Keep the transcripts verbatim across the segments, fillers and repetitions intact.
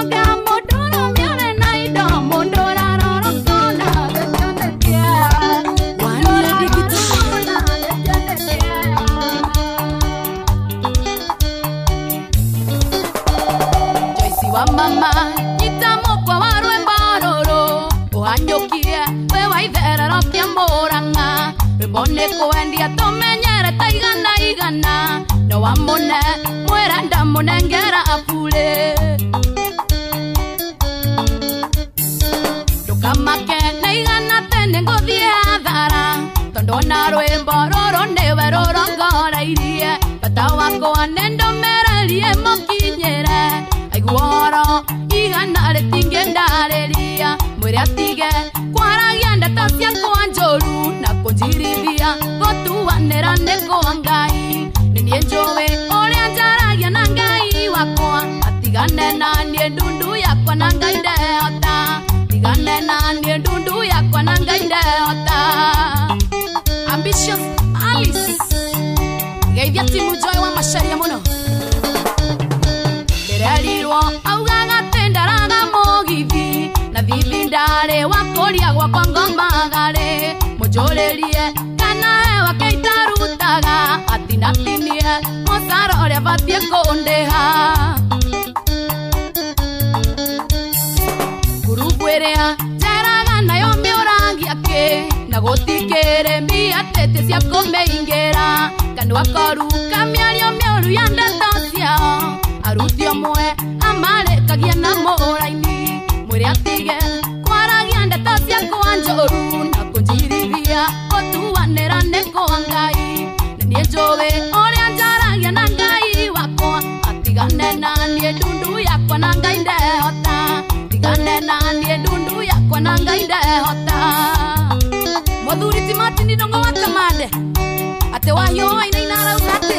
Mama, itamo kwa waru embaroro, oanyokie, we waithera rokia moranga, rebone koendia tomenyere taigana igana, no amone, mweranda monengera apule. Dokamake neigana tene ngothie athara, tondona rwembororo newe rorongora irie, bata wako anendo merelie mokinyere. Guoro, igana le tingendareria, mwere atige, kwaragia ndata cia kwanjoru, na kunjirithia, gotuanera neko angai, nenie njowe, oria njaragia na ngai wakwa, atigane na nie ndundu yakwa na ngai ndehota, atigane na nie ndundu yakwa na ngai ndehota. Ambitious Alice, geithia timu Joy wa Macharia muno. Derelirwo augaga tendaraga mogithi na thithindare wakoria gwakwa ngomagare mujorerie kana ewa keitarutaga atinatinie musaro uria batie kundeha gurubu iria njeraga nayo miurangia ki na gutikire mbia tete cia kumeingira kandu akoru kamiario miuru ya ndeto ciao aruti omwe amarekagia na moraini mwere atige kwaragia ndeto cia kwanjoru na kunjirithia gotuanera neko ngai nenie njowe oria njaragia na ngai wakwa atigane na nie ndundu yakwa na ngai ndehota atigane na nie ndundu yakwa na ngai ndehota. Muthuri Timothy Ndinongo wa Kamande ate wahio aina inarauga ate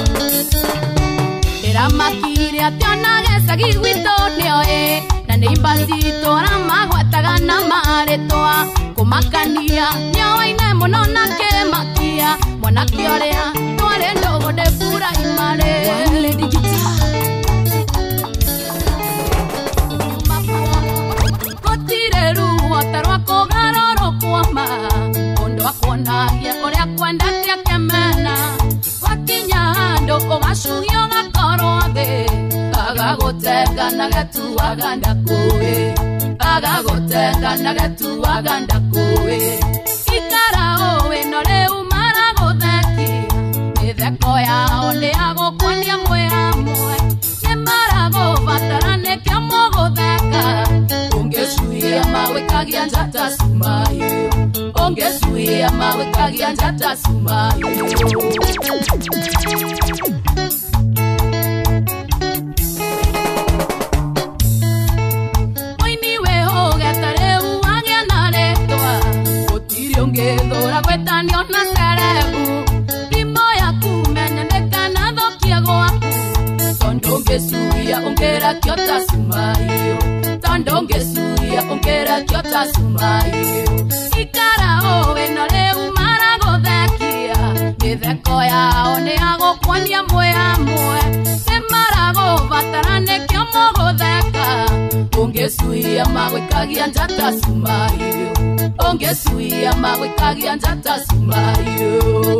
eramakire ationa gecagi gwito nioe na neimbazito ramagwataga na maretwa kumakania nioine muno na kemakia mwanake uria tware ndogo ndebura imare wale digital kotire ruo tarwa kogaroro kwama ondo akonagia uria kwenda tia kemena wakinya hando obashugio gakoroge agagotenga na getuaga ndakuwe agagotenga na getuaga ndakuwe ikara owe no reu maragotheki mitheko yao ni agokwania mwe amwe ni maragobatarane kia mogotheka ungesuia mawekagia njata sumayo ongesuia mawekagia njata sumayo. Ngethora gwetanio na serebu rimbo yaku menendeka na thokia gwaku tondo ngesuia ongera kiota sumayo tondo ngesuia ongera kiota sumayo ikara owe no reu maragothekia mitheko yao ni agokwania mwe amwe ni maragobatarane kio mogotheka ungesuia magwikagia njata sumayo ongesuia magwikagia njata sumayo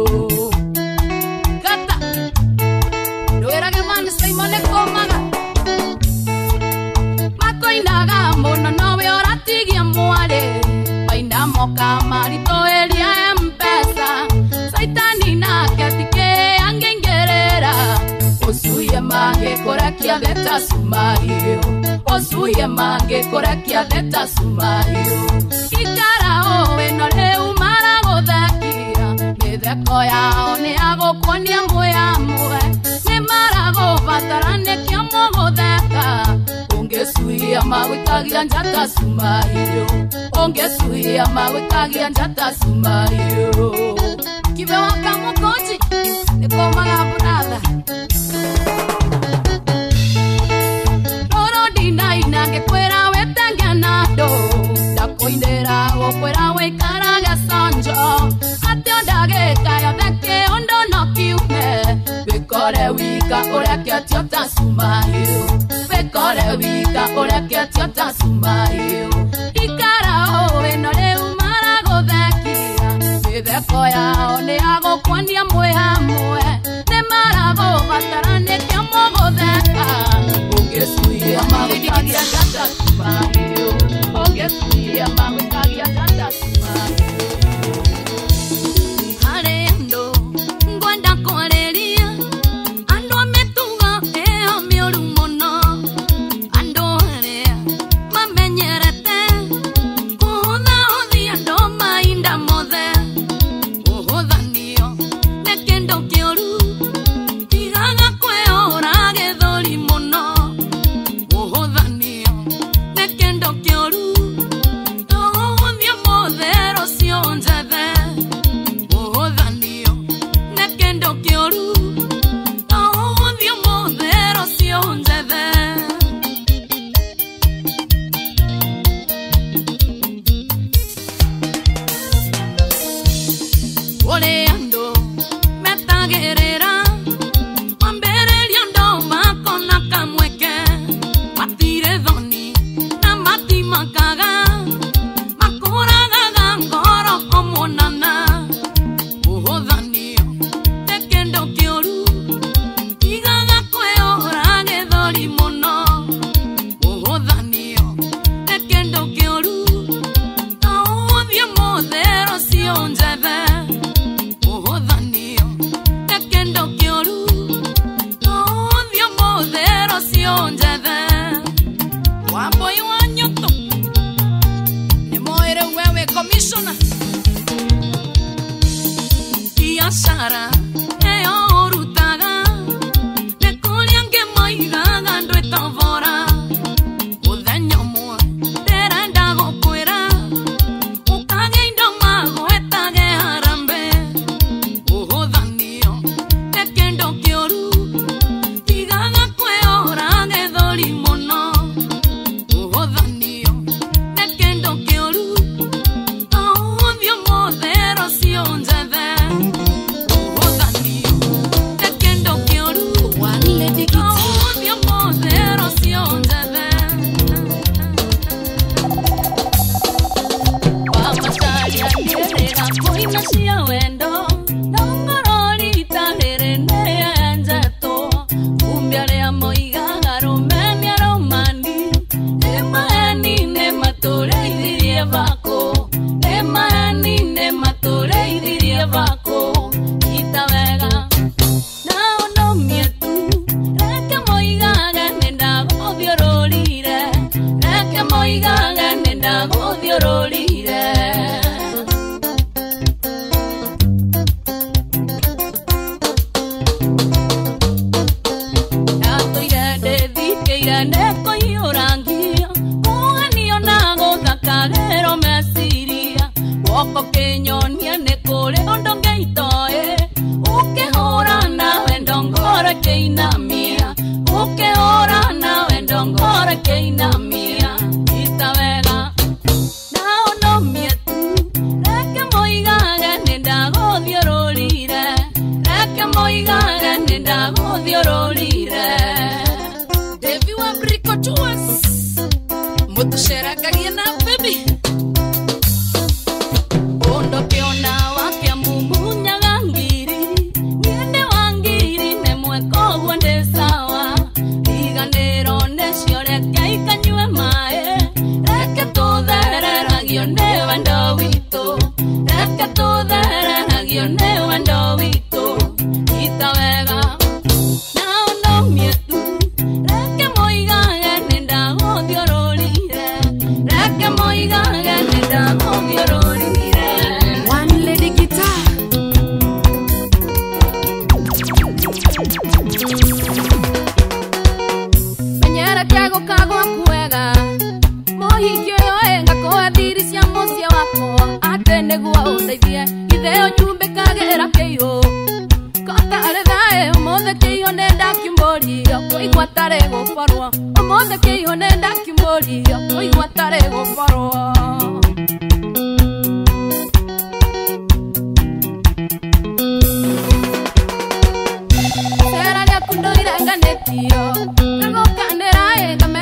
kata ndoerage mani Simone komaga makoinaga muno nowe oratigia mware baina moka marito eria mpesa saitani nake atike angengerera osuie mange korakia theta sumayo osuie mange korakia theta sumayo ikara owe no reu maragothekia mitheko yao ni agokwania mwe amwe ni maragobatarane kia mogotheka ungesuia magwikagia njata sumayo ongesuia magwikagia njata sumayo kibe wakamukoji nikomaga brother roro dinaina ngekwera wetangia nado ndakoinera gokwera wikaraga sonjo atio ndagika theke ondo no kiume wikore wika uria kiatiota sumayo kore wika ureke tiota sumayo ikara o enore umara gothekia mitheko yao ni agukwania mwe hamwe ni marago batarane kia mugotheka ungesuia magutagia tiota sumayo ungesuia magutagia tiota sumayo arendo ngwenda koreria ando metuga eo mioru mono ando area mamenyerete kuhutha huthi ando mainda mothe uhuthanio ne kendo kioru tigaga kwehora githori muno uhuthanio ne kendo kioru tuhuthio mothe rocio njethe uhuthanio ne kendo kioru tuhuthio mothe rocio njethe ore ando metagerera wambereria ndo makona kamweke matire thoni na matimakaga makuragaga ngoro omonana uhuthanio ne kendo kioru tigaga kwehora githori muno uhuthanio ne kendo kioru tuhuthio mothe rocio njethe uhuthanio ne kendo kioru tuhuthio mothe rocio njethe wamboi wa nyoto ni moere wewe commissioner biashara eo urutaga ne kuria ngimoigaga ndwitovora muthenya umwe ndirenda gukwira ukage indo magwetage harambe uhuthanio ne kendo kioru tigaga kwehora githori muno uhuthanio ne kendo kioru tuhuthio mothe rocio njethe uhuthanio ne kendo kioru tuhuthio mothe rocio njethe wamacaria ndirira koina cia wendo na ngorori itarire neyenjetwo kumbi aria moigaga rumeni aromani ni maeni ni matureithirie bako ni maeni ni matureithirie bako ita wega nao nomie tu reke moigaga ni ndaguthiururire reke moigaga ni ndaguthiururire natuire ndithikĩire ndĩkũhiũrangia mũgenio na gũthakagĩrwo meciria guoko kĩnyonia nĩ kũrĩ ũndũ ngĩitoĩ ũkĩhũra na wendo ngoro ĩkĩinamia ũkĩhũra na wendo ngoro ĩkĩinamia ita wega nao nomie tu reke moigage nĩ ndagũthiũrũrire reke moigage nĩ ndagũthiũrũrire Devi wa briko tuas mutuceragagie na baby ondo kiona wake mumunyaga ngiri niende wangiri ne mwekogwo ndi sawa iganiro necio reke ikanyue mae reke tuthereragio nĩ wendo witũ reke tuthereragio nĩ wendo witũ ita wega nao nomie tu reke moigage nĩ ndagũthiũrũrire reke moigage nĩ ndagũthiũrũrire one lady guitar menyera kego kagwa kwega mohikio yo enga kwa thiri cia mucia wakwa ate nĩguo ũndeithie itheo nyumbe kagera kĩiũ kota arethae ũmũthĩ kĩiũ nĩ ndakimbũrio kũigua tarĩ gũkorwo ũmũthĩ kĩiũ nĩ ndakimbũrio kũigua tarĩ gũkorwo sera rĩaku ndũirenganĩtio nagũkanĩra enga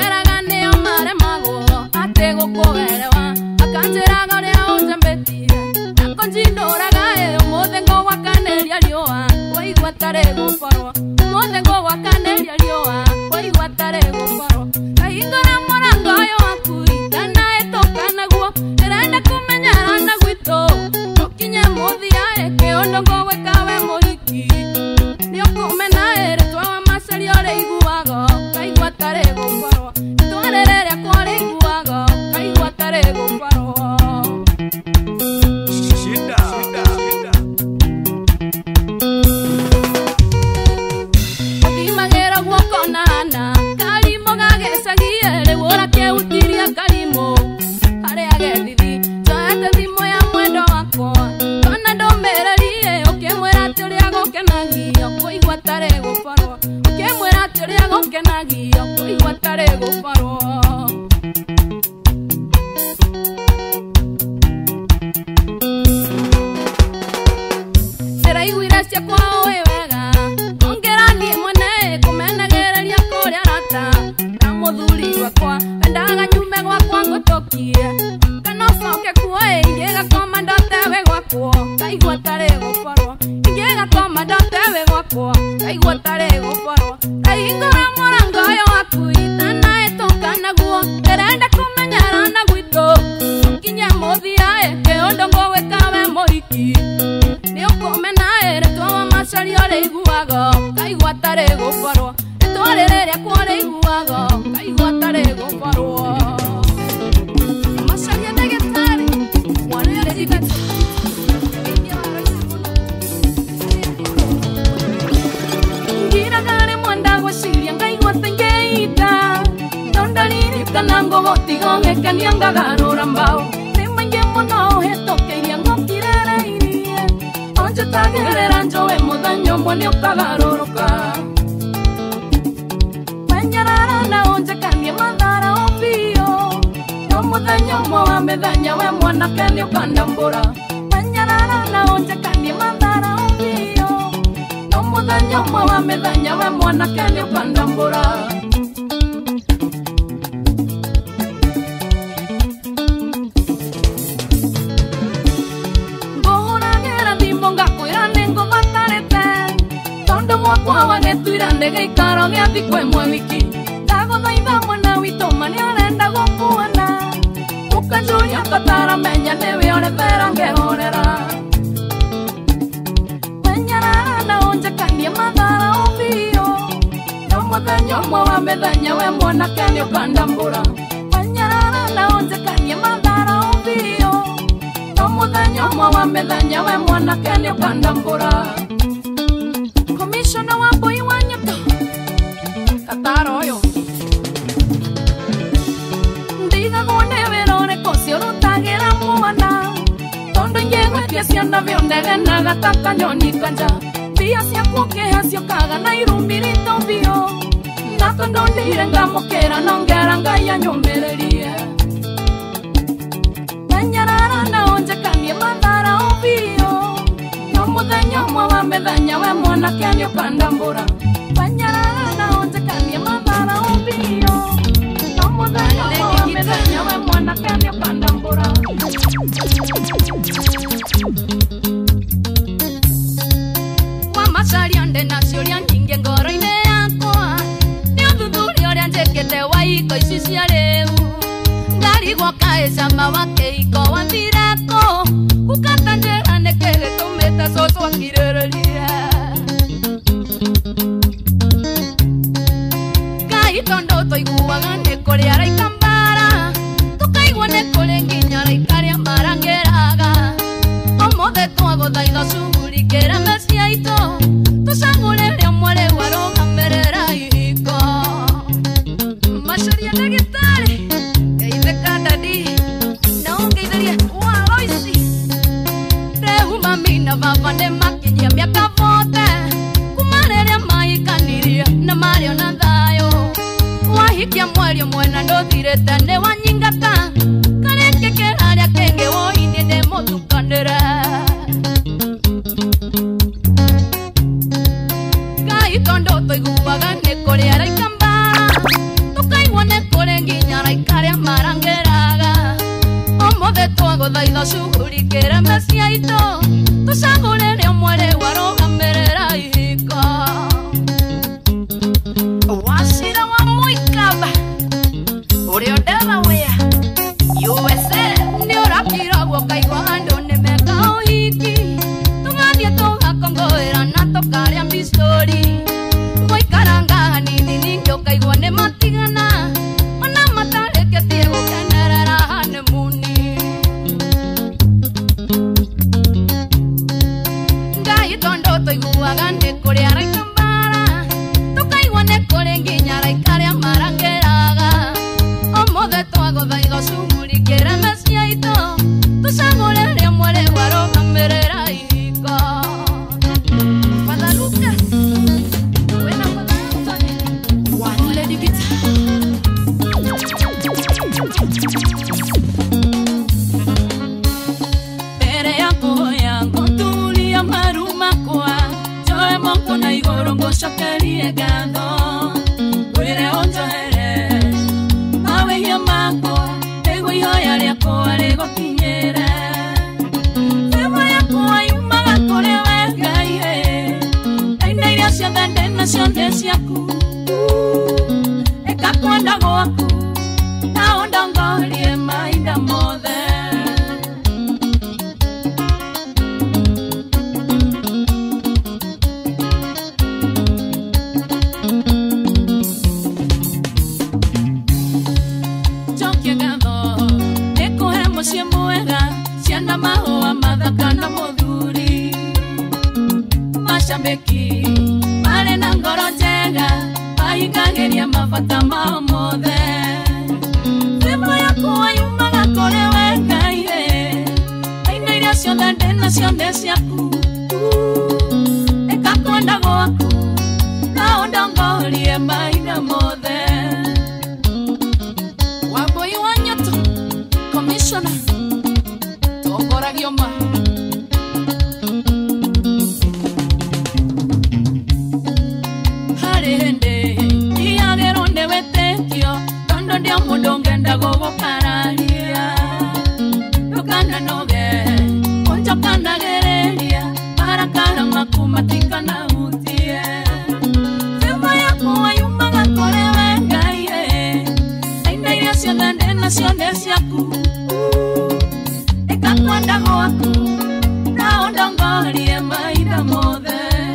tare gukorwo mothe go gwakaneria riũa waigua tare gukorwo kahingũra mũrango ũyũ waku itana ĩtũka naguo ndĩrenda kũmenyana na gwitũ tũkinye mũthia kĩũndũ ngũgwĩka we mũhiki nĩũkũmena ĩrĩ twawa macaria ũrĩa iguaga kaigua tare gukorwo itwarĩre rĩakwa ũrĩa iguaga kaigua tare gukorwo Shughuli kera mesiaito, tusangule ni omwele waro gamerera ihiko. Uri o Delaware, U S A. Ni ora kira wo kai wando ne meka hiki. Tungadia toga Kongo era na tocar ya pistori. Voy karanga ni ni ni yo kai wone matigana. Ona matale ke tiego kenera hanemuni. Ngai tondo toi guagande kore ara kambara. Tokai wone kore nginyara ikare amarangeraga. Omo de togo daigo sumuri kera mesiaito. Tu sabore le muere guaro camerera iko. Guadalupe. Buena Guadalupe. One lady guitar. Pere ya koya kontuli ya maruma kwa. Joe moko na igoro ngo shakari egando. Wire onjo here. Mawe ya mako. Ego yo ya le ko ale go kinyere. Fema ya ko ayumaga kore wega ye. Aina ira sia dande nación de siaku. Eka kwanda go aku. Na onda ngoli e mainda mode. Mashambeki, mare na ngoro njega, aigageria mabata ma mothe. Fema yako ayumaga kore wega ye, aina iria ciothe ndena ciothe ciaku. Eka kwenda gwaku, na ondongorie maina mothe. Wambui wa Nyoto, Commissioner, Togoragioma. Ndio mudongenda gogo kararia Tukana noge Konjo kana gereria Para kara makumatika na utie Fema ya kuwa yumaga kore wenga ye Aina iria siothe ndena siothe siaku Eka kwanda goaku Na ondongorie maida mothe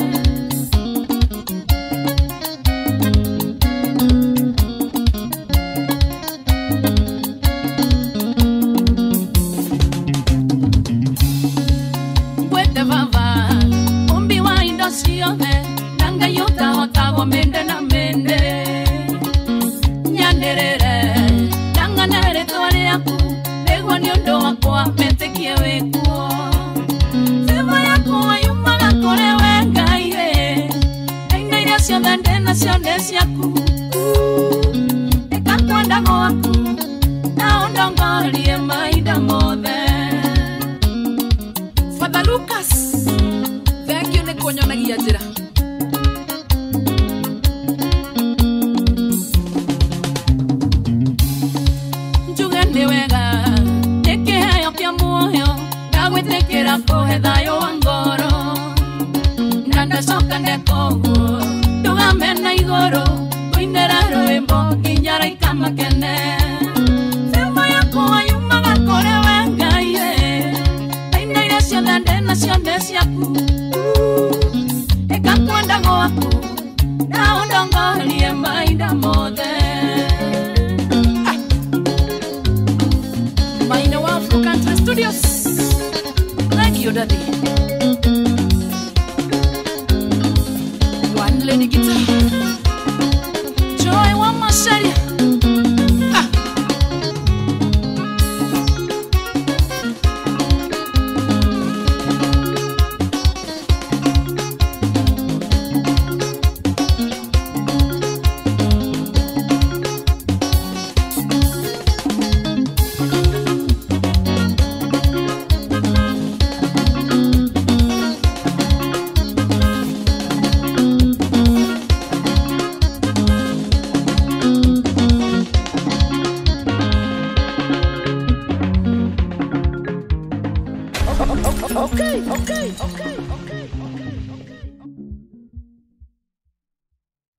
Nanga yota hota wa mende na mende Nyanderere Nanga nere tuwale yaku Legwa nyondo wako metekie wekuo Fema yako ayumaga kore wenga ye Aina iria siothe ndena siothe siaku Eka kwanda goaku Na ondongorie maida mothe Father Lucas Thank you nekonyonagia njira Njugende wega Nekeheyo kia muoyo Ndagwitikira kuhe thayo wa ngoro Nandacoka ndekoguo Ndugame na igoro Kuinera rwimbo Nginyara ikamakene Fema yako ayumaga kore wenga ye Aina iria ciothe ndena ciothe ciaku Eka kwenda gwaku Na ondongorie maida mothe Maina wa Afro Country Studios Thank you daddy One lady guitar Joy wa Masharia Okay, okay, okay.